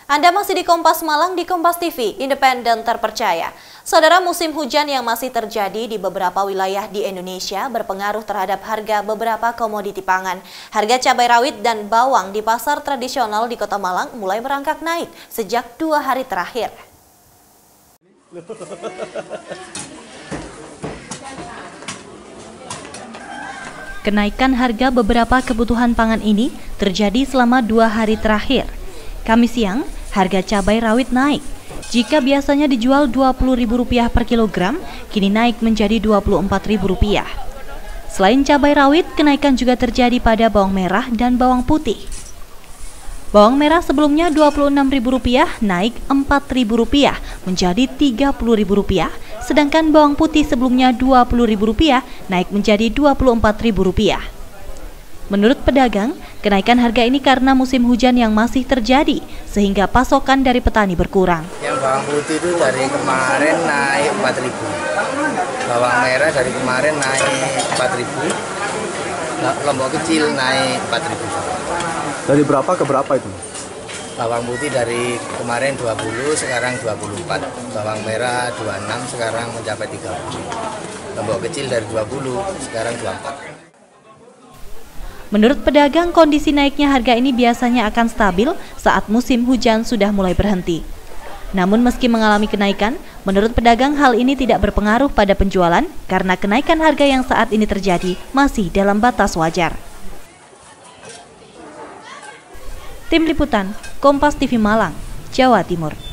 Anda masih di Kompas Malang di Kompas TV, independen terpercaya. Saudara, musim hujan yang masih terjadi di beberapa wilayah di Indonesia berpengaruh terhadap harga beberapa komoditi pangan. Harga cabai rawit dan bawang di pasar tradisional di Kota Malang mulai merangkak naik sejak 2 hari terakhir. Kenaikan harga beberapa kebutuhan pangan ini terjadi selama 2 hari terakhir. Kamis siang, harga cabai rawit naik. Jika biasanya dijual Rp20.000 per kilogram, kini naik menjadi Rp24.000. Selain cabai rawit, kenaikan juga terjadi pada bawang merah dan bawang putih. Bawang merah sebelumnya Rp26.000 naik Rp4.000 menjadi Rp30.000, sedangkan bawang putih sebelumnya Rp20.000 naik menjadi Rp24.000. Menurut pedagang, kenaikan harga ini karena musim hujan yang masih terjadi, sehingga pasokan dari petani berkurang. Yang bawang putih itu dari kemarin naik Rp4.000, bawang merah dari kemarin naik Rp4.000, lombok kecil naik Rp4.000. Dari berapa ke berapa itu? Bawang putih dari kemarin 20, sekarang 24, bawang merah 26, sekarang mencapai 30, lombok kecil dari 20, sekarang 24. Menurut pedagang, kondisi naiknya harga ini biasanya akan stabil saat musim hujan sudah mulai berhenti. Namun meski mengalami kenaikan, menurut pedagang hal ini tidak berpengaruh pada penjualan karena kenaikan harga yang saat ini terjadi masih dalam batas wajar. Tim Liputan, Kompas TV Malang, Jawa Timur.